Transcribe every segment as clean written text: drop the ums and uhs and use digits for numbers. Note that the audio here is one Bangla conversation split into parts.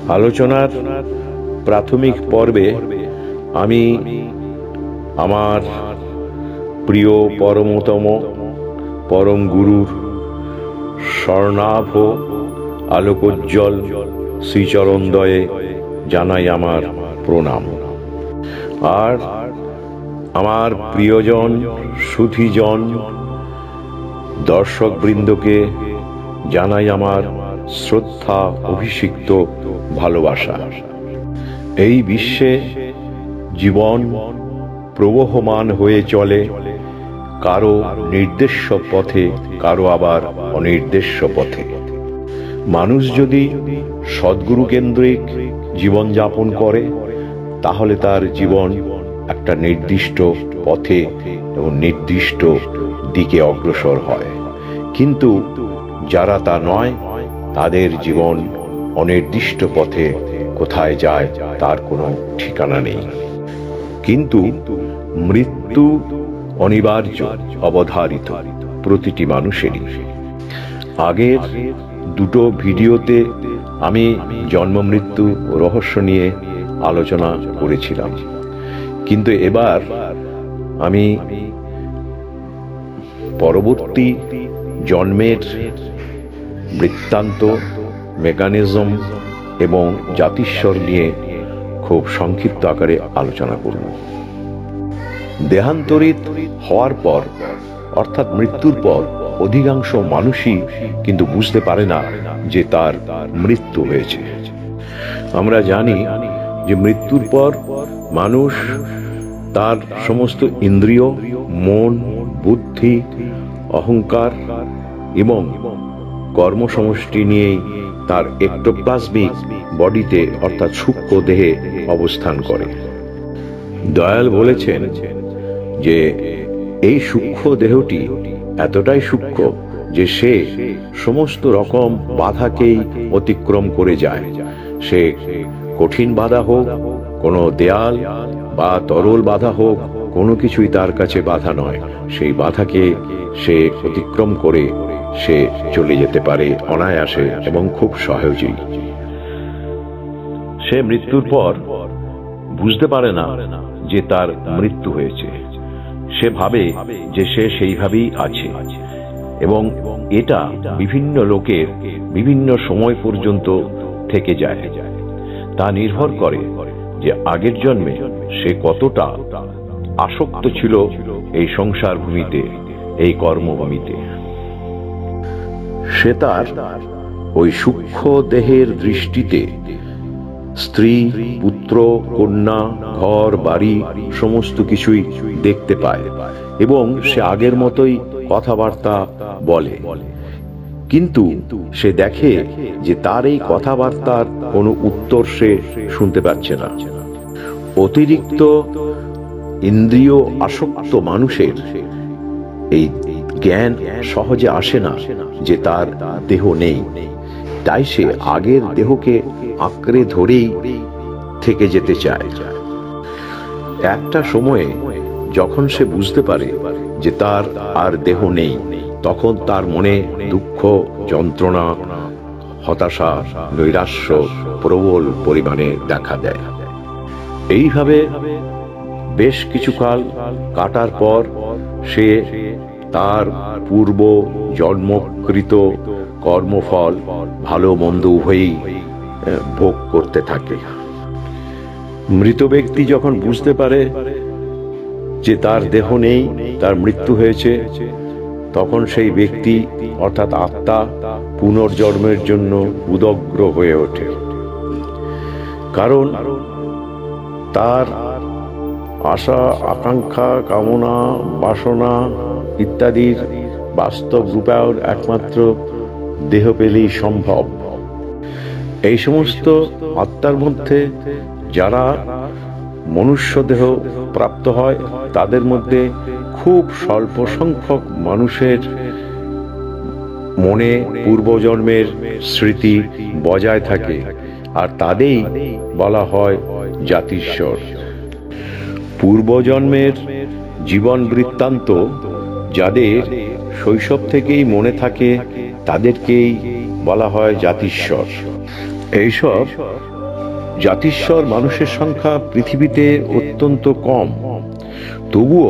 আলোচনার প্রাথমিক পর্বে আমি আমার প্রিয় পরমতম পরম গুরুর স্বর্ণাভ আলোকোজ্জ্বল শ্রীচরণদ্বয়ে জানাই আমার প্রণাম। আর আমার প্রিয়জন সুধীজন দর্শকবৃন্দকে জানাই আমার শ্রদ্ধা অভিষিক্ত ভালোবাসা। এই বিশ্বে জীবন প্রবহমান হয়ে চলে, কারো নির্দেশ্য পথে, কারো আবার অনির্দেশ্য পথে। মানুষ যদি সদ্গুরু কেন্দ্রিক জীবনযাপন করে তাহলে তার জীবন একটা নির্দিষ্ট পথে এবং নির্দিষ্ট দিকে অগ্রসর হয়, কিন্তু যারা তা নয় তাদের জীবন অনির্দিষ্ট পথে কোথায় যায় তার কোনো ঠিকানা নেই। কিন্তু মৃত্যু অনিবার্য, অবধারিত প্রতিটি মানুষেরই। আগের দুটো ভিডিওতে আমি জন্ম মৃত্যু রহস্য নিয়ে আলোচনা করেছিলাম, কিন্তু এবার আমি পরবর্তী জন্মের বৃত্তান্ত, মেকানিজম এবং জাতিস্বর নিয়ে খুব সংক্ষিপ্ত আকারে আলোচনা করব। দেহান্তরিত হওয়ার পর অর্থাৎ মৃত্যুর পর অধিকাংশ মানুষই কিন্তু বুঝতে পারে না যে তার মৃত্যু হয়েছে। আমরা জানি যে মৃত্যুর পর মানুষ তার সমস্ত ইন্দ্রিয়, মন, বুদ্ধি, অহংকার এবং কর্মসমষ্টি নিয়েই তার এক্টোপ্লাজমিক বডিতে অর্থাৎ সূক্ষ্ম দেহে অবস্থান করে। দয়াল বলেছেন যে এই সূক্ষ্ম দেহটি এতটাই সূক্ষ্ম যে সে সমস্ত রকম বাধাকেই অতিক্রম করে যায়। সে কঠিন বাধা হোক, কোনো দেয়াল বা তরল বাধা হোক, কোনো কিছুই তার কাছে বাধা নয়। সেই বাধাকে সে অতিক্রম করে সে চলে যেতে পারে অনায়াসে এবং খুব সহজেই। সে মৃত্যুর পর বুঝতে পারে না যে তার মৃত্যু হয়েছে। সে ভাবে যে সে সেইভাবেই আছে এবং এটা বিভিন্ন লোকের বিভিন্ন সময় পর্যন্ত থেকে যায়। তা নির্ভর করে যে আগের জন্মে সে কতটা আসক্ত ছিল এই সংসার ভূমিতে, এই কর্মভূমিতে। সে তার ওই সূক্ষ্ম দেহের দৃষ্টিতে স্ত্রী, পুত্র, কন্যা, ঘর বাড়ি সমস্ত কিছুই দেখতে পায় এবং সে আগের মতোই কথাবার্তা বলে, কিন্তু সে দেখে যে তার এই কথাবার্তার কোনো উত্তর সে শুনতে পাচ্ছে না। অতিরিক্ত ইন্দ্রিয় আসক্ত মানুষের এই জ্ঞান সহজে আসে না যে তার দেহ নেই, তাই সে আগের দেহকে আঁকড়ে ধরেই থেকে যেতে চায়। একটা সময়ে যখন সে বুঝতে পারে যে তার আর দেহ নেই, তখন তার মনে দুঃখ, যন্ত্রণা, হতাশা, নৈরাশ্য প্রবল পরিমাণে দেখা দেয়। এইভাবে বেশ কিছুকাল কাটার পর সে তার পূর্ব জন্মকৃত কর্মফল ভালো মন্দ উভয়ই ভোগ করতে থাকে। মৃত ব্যক্তি যখন বুঝতে পারে যে তার দেহ নেই, তার মৃত্যু হয়েছে, তখন সেই ব্যক্তি অর্থাৎ আত্মা পুনর্জন্মের জন্য উদগ্র হয়ে ওঠে। কারণ তার আশা, আকাঙ্ক্ষা, কামনা, বাসনা ইত্যাদির বাস্তব রূপায়ণ একমাত্র দেহ পেলেই সম্ভব। এই সমস্ত আত্মার মধ্যে যারা মনুষ্য দেহ প্রাপ্ত হয় তাদের মধ্যে খুব স্বল্প সংখ্যক মানুষের মনে পূর্বজন্মের স্মৃতি বজায় থাকে, আর তাদেরই বলা হয় জাতিস্বর। পূর্বজন্মের জীবন বৃত্তান্ত যাদের শৈশব থেকেই মনে থাকে তাদেরকেই বলা হয় জাতিস্বর। এইসব জাতিস্বর মানুষের সংখ্যা পৃথিবীতে অত্যন্ত কম, তবুও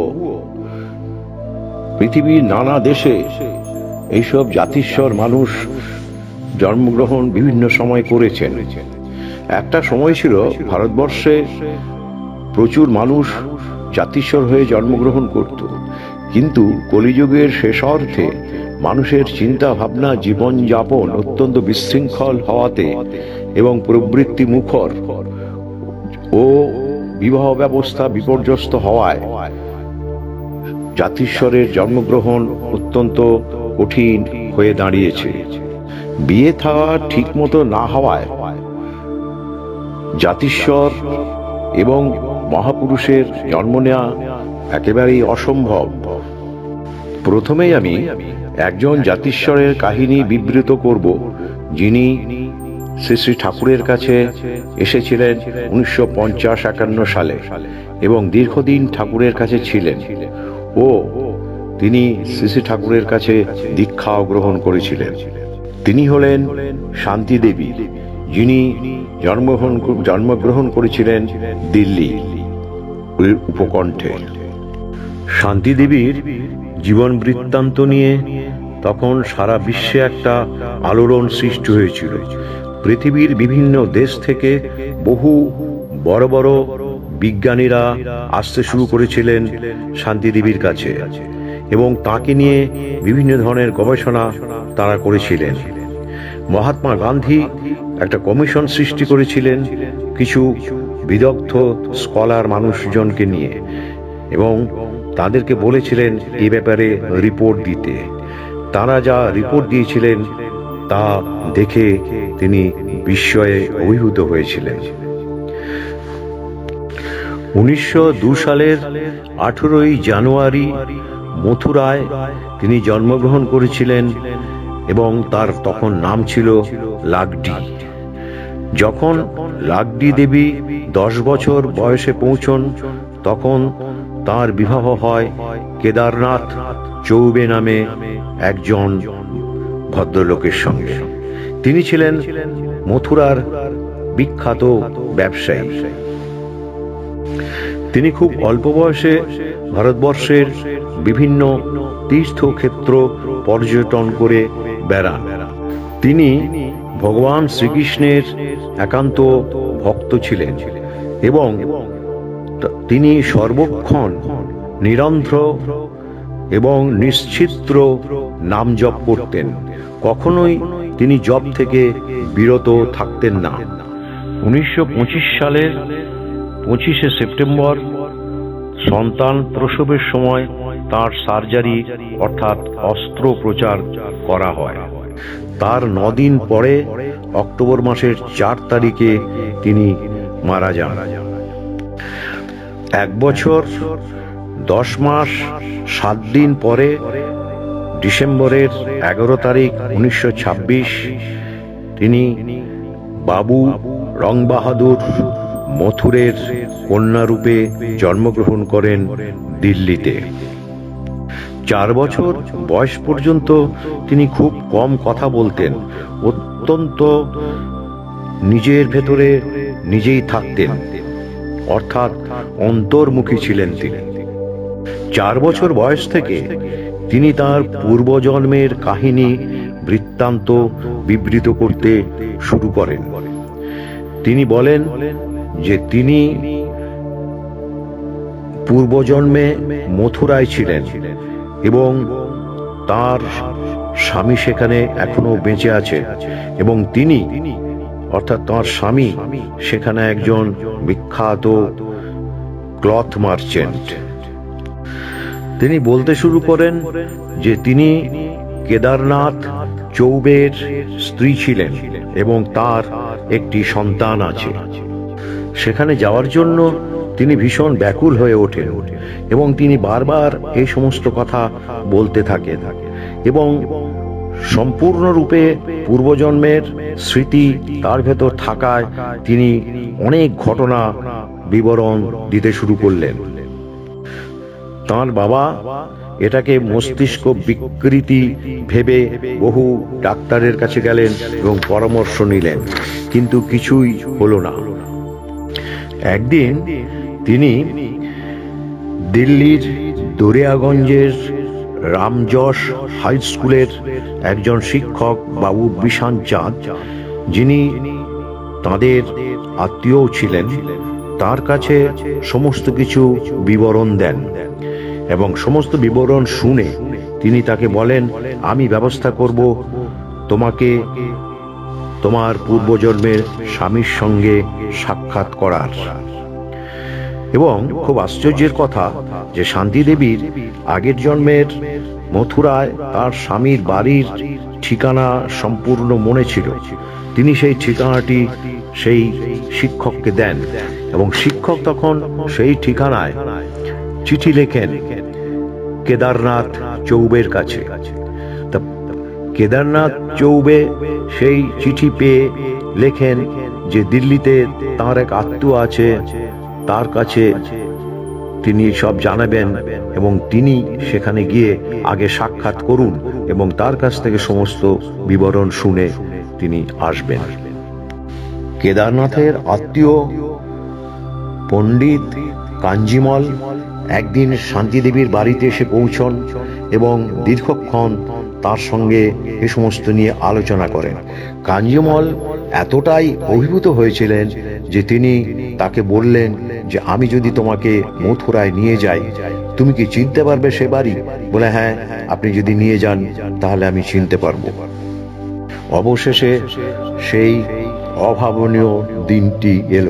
পৃথিবীর নানা দেশে এইসব জাতিস্বর মানুষ জন্মগ্রহণ বিভিন্ন সময় করেছেন। একটা সময় ছিল ভারতবর্ষে প্রচুর মানুষ জাতিস্বর হয়ে জন্মগ্রহণ করত, কিন্তু কলিযুগের শেষার্ধে মানুষের চিন্তা ভাবনা, জীবনযাপন অত্যন্ত বিশৃঙ্খল হওয়াতে এবং প্রবৃত্তি মুখর ও বিবাহ ব্যবস্থা বিপর্যস্ত হওয়ায় জাতিস্বরের জন্মগ্রহণ অত্যন্ত কঠিন হয়ে দাঁড়িয়েছে। বিয়ে থাকা ঠিক মতো না হওয়ায় জাতিস্বর এবং মহাপুরুষের জন্ম নেওয়া একেবারেই অসম্ভব। প্রথমেই আমি একজন জাতিস্বরের কাহিনী বিবৃত করব, যিনি শ্রী শ্রী ঠাকুরের কাছে এসেছিলেন 1950-51 সালে এবং দীর্ঘদিন ঠাকুরের কাছে ছিলেন ও তিনি শ্রী শ্রী ঠাকুরের কাছে দীক্ষাও গ্রহণ করেছিলেন। তিনি হলেন শান্তি দেবী, যিনি জন্মগ্রহণ করেছিলেন দিল্লি উপকণ্ঠে। শান্তি দেবীর জীবন বৃত্তান্ত নিয়ে তখন সারা বিশ্বে একটা আলোড়ন সৃষ্টি হয়েছিল। পৃথিবীর বিভিন্ন দেশ থেকে বহু বড় বড় বিজ্ঞানীরা আসতে শুরু করেছিলেন শান্তি দেবীর কাছে এবং তাকে নিয়ে বিভিন্ন ধরনের গবেষণা তারা করেছিলেন। মহাত্মা গান্ধী একটা কমিশন সৃষ্টি করেছিলেন কিছু বিদগ্ধ স্কলার মানুষজনকে নিয়ে এবং তাদেরকে বলেছিলেন এই ব্যাপারে রিপোর্ট দিতে। তারা যা রিপোর্ট দিয়েছিলেন তা দেখে তিনি বিস্ময়ে অভিভূত হয়েছিলেন। 1902 সালের 18ই জানুয়ারি মথুরায় তিনি জন্মগ্রহণ করেছিলেন এবং তার তখন নাম ছিল লাগডি। যখন লাগডি দেবী 10 বছর বয়সে পৌঁছন তখন তার বিবাহ হয় কেদারনাথ চৌবে নামে একজন ভদ্রলোকের সঙ্গে। তিনি ছিলেন মথুরার বিখ্যাত ব্যবসায়ী। তিনি খুব অল্প বয়সে ভারতবর্ষের বিভিন্ন তীর্থক্ষেত্র পর্যটন করে বেড়ান। তিনি ভগবান শ্রীকৃষ্ণের একান্ত ভক্ত ছিলেন এবং তিনি সর্বক্ষণ নিরন্ধ্র এবং নিশ্চিত্র নাম জপ করতেন। কখনোই তিনি জপ থেকে বিরত থাকতেন না। 1925 সালের 25শে সেপ্টেম্বর সন্তান প্রসবের সময় তার সার্জারি অর্থাৎ অস্ত্রোপচার করা হয়। তার 9 দিন পরে অক্টোবর মাসের 4 তারিখে তিনি মারা যান। 1 বছর 10 মাস 7 দিন পরে ডিসেম্বরের 11 তারিখ 1926 তিনি বাবু রং বাহাদুর মথুরের কন্যারূপে জন্মগ্রহণ করেন দিল্লিতে। 4 বছর বয়স পর্যন্ত তিনি খুব কম কথা বলতেন, অত্যন্ত নিজের ভেতরে নিজেই থাকতেন, অর্থাৎ অন্তর্মুখী ছিলেন তিনি। 4 বছর বয়স থেকে তিনি তার পূর্বজন্মের কাহিনী বৃত্তান্ত বিবৃত করতে শুরু করেন। তিনি বলেন যে তিনি পূর্বজন্মে মথুরায় ছিলেন এবং তার স্বামী সেখানে এখনো বেঁচে আছে এবং তিনি অর্থাৎ তার স্বামী সেখানে একজন বিখ্যাত ক্লথ মার্চেন্ট। তিনি বলতে শুরু করেন যে তিনি কেদারনাথ চৌবের স্ত্রী ছিলেন এবং তার একটি সন্তান আছে। সেখানে যাওয়ার জন্য তিনি ভীষণ ব্যাকুল হয়ে ওঠেন এবং তিনি বারবার এই সমস্ত কথা বলতে থাকেন এবং সম্পূর্ণরূপে পূর্বজন্মের স্মৃতি তার ভেতর থাকায় তিনি অনেক ঘটনা বিবরণ দিতে শুরু করলেন। তাঁর বাবা এটাকে মস্তিষ্ক বিকৃতি ভেবে বহু ডাক্তারের কাছে গেলেন এবং পরামর্শ নিলেন, কিন্তু কিছুই হলো না। একদিন তিনি দিল্লির দরিয়াগঞ্জের রামজশ হাই স্কুলের একজন শিক্ষক বাবু বিশান চাঁদ, যিনি তাদের আত্মীয় ছিলেন, তার কাছে সমস্ত কিছু বিবরণ দেন এবং সমস্ত বিবরণ শুনে তিনি তাকে বলেন, আমি ব্যবস্থা করব তোমাকে তোমার পূর্বজন্মের স্বামীর সঙ্গে সাক্ষাৎ করার। এবং খুব আশ্চর্যের কথা যে শান্তি দেবীর আগের জন্মের মথুরায় তার স্বামীর বাড়ির ঠিকানা সম্পূর্ণ মনে ছিল। তিনি সেই ঠিকানাটি সেই শিক্ষককে দেন এবং শিক্ষক তখন সেই ঠিকানায় চিঠি লেখেন কেদারনাথ চৌবের কাছে। তা কেদারনাথ চৌবে সেই চিঠি পেয়ে লেখেন যে দিল্লিতে তার এক আত্মীয় আছে, তার কাছে তিনি সব জানাবেন এবং তিনি সেখানে গিয়ে আগে সাক্ষাৎ করুন এবং তার কাছ থেকে সমস্ত বিবরণ শুনে তিনি আসবেন। কেদারনাথের আত্মীয় পণ্ডিত কাঞ্জিমল একদিন শান্তি দেবীর বাড়িতে এসে পৌঁছন এবং দীর্ঘক্ষণ তার সঙ্গে এ সমস্ত নিয়ে আলোচনা করেন। কাঞ্জিমল এতটাই অভিভূত হয়েছিলেন যে তিনি তাকে বললেন যে আমি যদি তোমাকে মথুরায় নিয়ে যাই, তুমি কি চিনতে পারবে সে বাড়ি? বলে, হ্যাঁ, আপনি যদি নিয়ে যান তাহলে আমি চিনতে পারবো। অবশেষে সেই অভাবনীয় দিনটি এলো।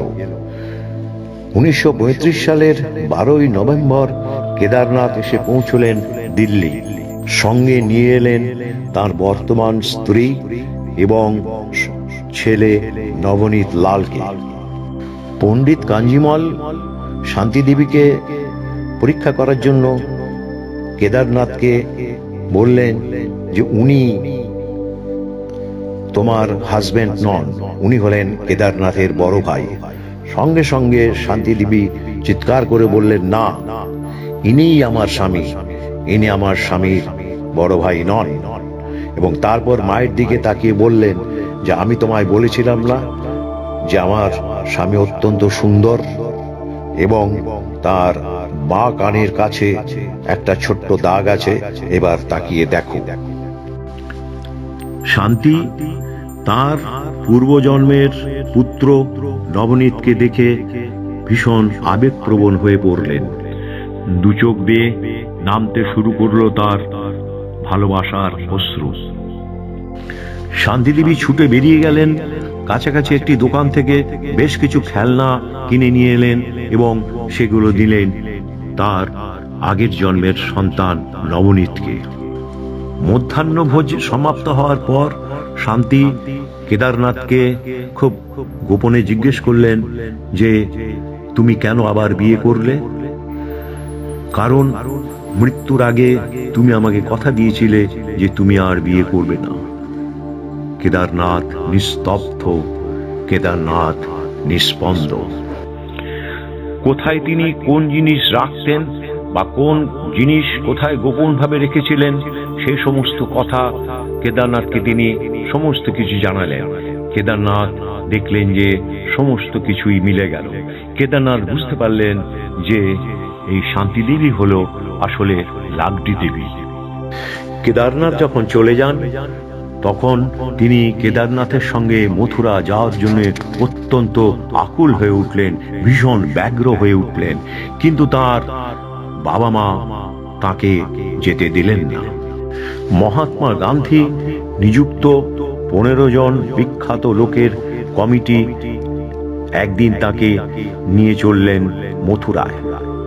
1935 সালের 12ই নভেম্বর কেদারনাথ এসে পৌঁছলেন দিল্লি। সঙ্গে নিয়ে এলেন তার বর্তমান স্ত্রী এবং ছেলে নবনীত লালকে। পণ্ডিত কাঞ্জিমল শান্তি দেবীকে পরীক্ষা করার জন্য কেদারনাথকে বললেন যে উনি তোমার হাজবেন্ড নন, উনি হলেন কেদারনাথের বড় ভাই। সঙ্গে সঙ্গে শান্তি দেবী চিৎকার করে বললেন, না, ইনিই আমার স্বামী, ইনি আমার স্বামীর বড় ভাই নন। এবং তারপর মায়ের দিকে তাকিয়ে বললেন যে আমি তোমায় বলেছিলাম না যে আমার স্বামী অত্যন্ত সুন্দর এবং তার বাঁ কানের কাছে একটা ছোট্ট দাগ আছে, এবার তাকিয়ে দেখো। শান্তি তার পূর্বজন্মের পুত্র নবনীতকে দেখে ভীষণ আবেগপ্রবণ হয়ে পড়লেন। দু চোখ বেয়ে নামতে শুরু করলো তার ভালোবাসার অশ্রু। শান্তি দেবী ছুটে বেরিয়ে গেলেন, কাছাকাছি একটি দোকান থেকে বেশ কিছু খেলনা কিনে নিয়ে এলেন এবং সেগুলো দিলেন তার আগের জন্মের সন্তান নবনীতকে। মধ্যাহ্নভোজ সমাপ্ত হওয়ার পর শান্তি কেদারনাথকে খুব গোপনে জিজ্ঞেস করলেন যে তুমি কেন আবার বিয়ে করলে? কারণ মৃত্যুর আগে তুমি আমাকে কথা দিয়েছিলে যে তুমি আর বিয়ে করবে না। কেদারনাথ নিস্তব্ধ, কেদারনাথ নিস্পন্দ। কোথায় তিনি কোন জিনিস রাখতেন বা কোন জিনিস কোথায় গোপন ভাবে রেখেছিলেন সেই সমস্ত কথা কেদারনাথকে তিনি সমস্ত কিছু জানালেন। কেদারনাথ দেখলেন যে সমস্ত কিছুই মিলে গেল। কেদারনাথ বুঝতে পারলেন যে এই শান্তি দেবী হলো আসলে লাগডি দেবী। কেদারনাথ যখন চলে যান তখন তিনি কেদারনাথের সঙ্গে মথুরা যাওয়ার জন্য অত্যন্ত আকুল হয়ে উঠলেন, ভীষণ ব্যগ্র হয়ে উঠলেন, কিন্তু তার বাবা মা তাকে যেতে দিলেন না। মহাত্মা গান্ধী নিযুক্ত 15 জন বিখ্যাত লোকের কমিটি একদিন তাকে নিয়ে চললেন মথুরায়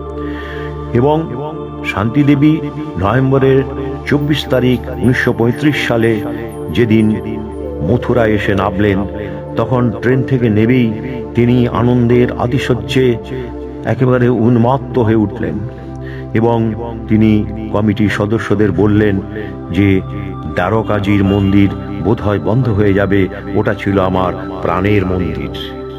এবং শান্তি দেবী নভেম্বরের 24 তারিখ 1935 সালে যেদিন মথুরায় এসে নামলেন, তখন ট্রেন থেকে নেমেই তিনি আনন্দের আতিশয্যে একেবারে উন্মত্ত হয়ে উঠলেন এবং তিনি কমিটির সদস্যদের বললেন যে দ্বারকাজির মন্দির বোধহয় বন্ধ হয়ে যাবে, ওটা ছিল আমার প্রাণের মন্দির।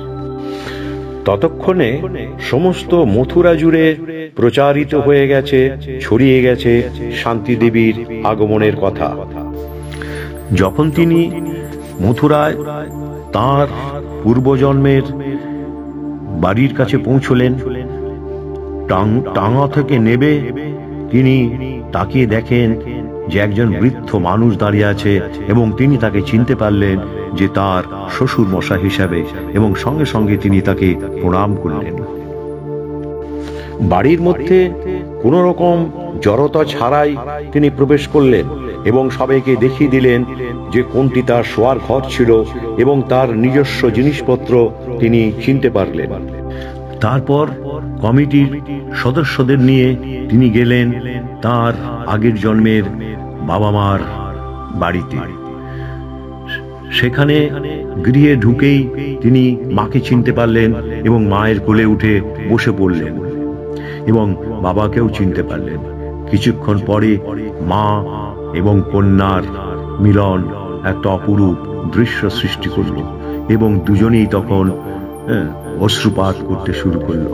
ততক্ষণে সমস্ত মথুরা জুড়ে প্রচারিত হয়ে গেছে, ছড়িয়ে গেছে শান্তি দেবীর আগমনের কথা। যখন তিনি মথুরায় তার পূর্বজন্মের বাড়ির কাছে পৌঁছলেন। টাঙা থেকে নেবে তিনি তাকিয়ে দেখেন যে একজন বৃদ্ধ মানুষ দাঁড়িয়ে আছে এবং তিনি তাকে চিনতে পারলেন যে তার শ্বশুর মশাই হিসাবে, এবং সঙ্গে সঙ্গে তিনি তাকে প্রণাম করলেন। বাড়ির মধ্যে কোন রকম জড়তা ছাড়াই তিনি প্রবেশ করলেন এবং সবাইকে দেখিয়ে দিলেন যে কোনটি তার শোয়ার ঘর ছিল এবং তার নিজস্ব জিনিসপত্র তিনি চিনতে পারলেন। তারপর কমিটির সদস্যদের নিয়ে তিনি গেলেন তার আগের জন্মের বাবা মার বাড়িতে। সেখানে গৃহে ঢুকেই তিনি মাকে চিনতে পারলেন এবং মায়ের কোলে উঠে বসে পড়লেন এবং বাবাকেও চিনতে পারলেন। কিছুক্ষণ পরে মা এবং কন্যার মিলন একটা অপরূপ দৃশ্য সৃষ্টি করল এবং দুজনেই তখন অশ্রুপাত করতে শুরু করল।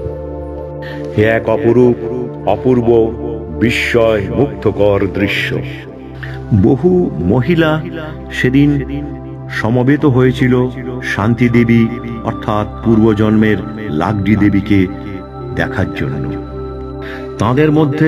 এক অপূর্ব বিস্ময় মুগ্ধকর দৃশ্য। বহু মহিলা সেদিন সমবেত হয়েছিল শান্তি দেবী অর্থাৎ পূর্বজন্মের লাকডি দেবীকে দেখার জন্য। তাদের মধ্যে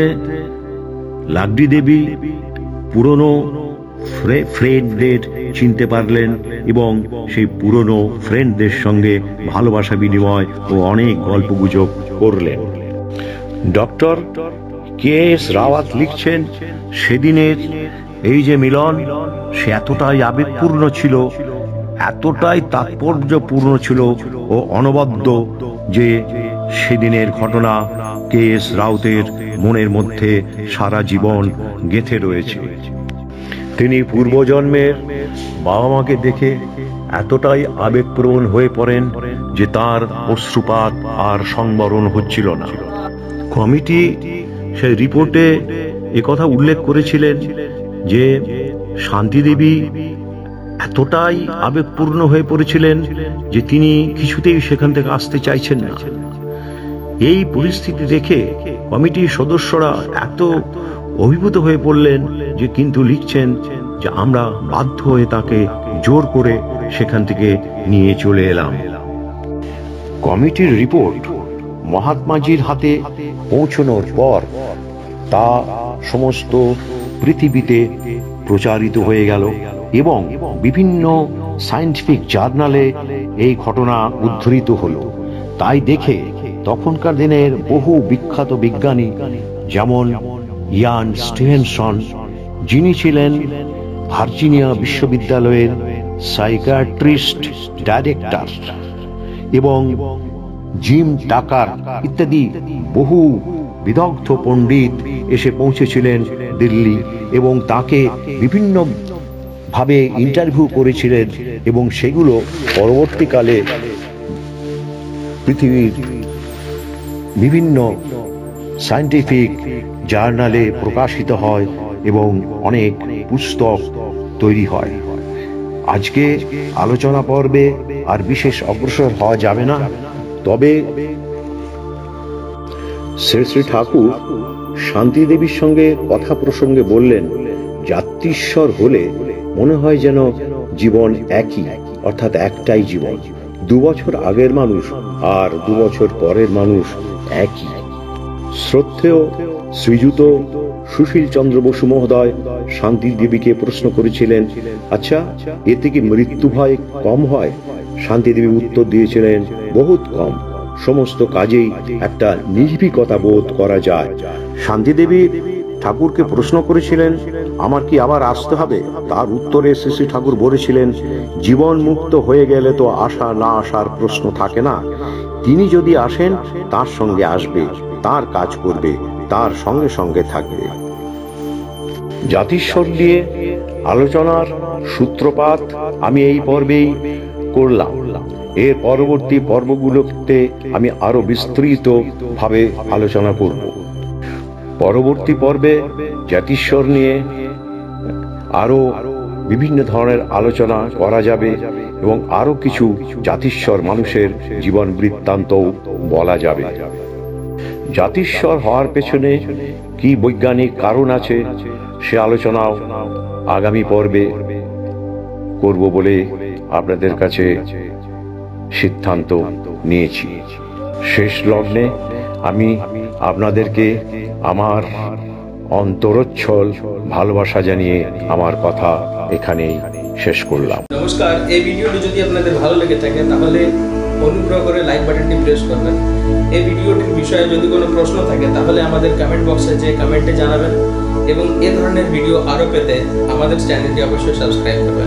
লাকডি দেবী পুরনো ফ্রেন্ডদের চিনতে পারলেন এবং সেই পুরনো ফ্রেন্ডদের সঙ্গে ভালোবাসা বিনিময় ও অনেক গল্পগুজব করলেন। ডক্টর কে.এস. রাওয়াত লিখছেন, সেদিনের এই যে মিলন সে এতটাই আবেগপূর্ণ ছিল, এতটাই তাৎপর্যপূর্ণ ছিল ও অনবদ্য যে সেদিনের ঘটনা কে.এস. রাওতের মনের মধ্যে সারা জীবন গেঁথে রয়েছে। তিনি পূর্বজন্মের বাবা মাকে দেখে এতটাই আবেগপ্রবণ হয়ে পড়েন যে তার অশ্রুপাত আর সংবরণ হচ্ছিল না। কমিটি সেই রিপোর্টে একথা উল্লেখ করেছিলেন যে শান্তি দেবী এতটাই আবেগপূর্ণ হয়ে পড়েছিলেন যে তিনি কিছুতেই সেখান থেকে আসতে চাইছেন না। এই পরিস্থিতি দেখে কমিটির সদস্যরা এত অভিভূত হয়ে পড়লেন যে কিন্তু লিখছেন যে আমরা বাধ্য হয়ে তাকে জোর করে সেখান থেকে নিয়ে চলে এলাম। কমিটির রিপোর্ট মহাত্মাজির হাতে পৌঁছানোর পর তা সমস্ত পৃথিবীতে প্রচারিত হয়ে গেল এবং বিভিন্ন সায়েন্টিফিক জার্নালে এই ঘটনা উদ্ধৃত হলো। তাই দেখে তখনকার দিনের বহু বিখ্যাত বিজ্ঞানী যেমন ইয়ান স্টিভেনসন, যিনি ছিলেন ভার্জিনিয়া বিশ্ববিদ্যালয়ের সাইকিয়াট্রিস্ট ডাইরেক্টর, এবং জিম টাকার ইত্যাদি বহু বিদগ্ধ পণ্ডিত এসে পৌঁছেছিলেন দিল্লি এবং তাকে বিভিন্ন ভাবে ইন্টারভিউ করেছিলেন এবং সেগুলো পরবর্তীকালে পৃথিবীর বিভিন্ন সায়েন্টিফিক জার্নালে প্রকাশিত হয় এবং অনেক পুস্তক তৈরি হয়। আজকে আলোচনা পর্বে আর বিশেষ অগ্রসর হওয়া যাবে না, তবে শ্রী শ্রী ঠাকুর শান্তি দেবীর সঙ্গে কথা প্রসঙ্গে বললেন, জাতীশ্বর হলে মনে হয় যেন জীবন একই, অর্থাৎ একটাই জীবন। 2 বছর আগের মানুষ আর 2 বছর পরের মানুষ একই। শ্রদ্ধেয় শ্রীযুত সুশীল চন্দ্র বসু মহোদয় শান্তি দেবীকে প্রশ্ন করেছিলেন, আচ্ছা এতে কি মৃত্যু ভয় কম হয়? শান্তি দেবী উত্তর দিয়েছিলেন, বহুত কম, সমস্ত কাজেই একটা নির্ভীকতা বোধ করা যায়। শান্তি দেবী ঠাকুরকে প্রশ্ন করেছিলেন, আমার কি আবার আসতে হবে? তার উত্তরে শ্রী শ্রী ঠাকুর বলেছিলেন, জীবন মুক্ত হয়ে গেলে তো আসা না আসার প্রশ্ন থাকে না। তিনি যদি আসেন তার সঙ্গে আসবে, তার কাজ করবে, তার সঙ্গে সঙ্গে থাকবে। জাতিশ্বর নিয়ে আলোচনার সূত্রপাত আমি এই পর্বেই করলাম। এর পরবর্তী পর্বগুলোতে আমি আরো বিস্তৃত ভাবে আলোচনা করব। পরবর্তী পর্বে জাতিশ্বর নিয়ে আরো বিভিন্ন ধরনের আলোচনা করা যাবে এবং আরো কিছু জাতিশ্বর মানুষের জীবন বৃত্তান্ত বলা যাবে। জাতিশ্বর হওয়ার পেছনে কি বৈজ্ঞানিক কারণ আছে সে আলোচনাও আগামী পর্বে করব বলে আপনাদের কাছে সিদ্ধান্ত নিয়েছি। শেষ লগ্নে আমি আপনাদেরকে আমার অন্তরচ্ছল ভালোবাসা জানিয়ে আমার কথা এখানেই শেষ করলাম। নমস্কার, এই ভিডিওটি যদি আপনাদের ভালো লেগে থাকে তাহলে অনুগ্রহ করে লাইক বাটনটি প্রেস করবেন। এই ভিডিওটির বিষয়ে যদি কোনো প্রশ্ন থাকে তাহলে আমাদের কমেন্ট বক্সে যে কমেন্টে জানাবেন এবং এই ধরনের ভিডিও আরও পেতে আমাদের চ্যানেলটি অবশ্যই সাবস্ক্রাইব করবেন।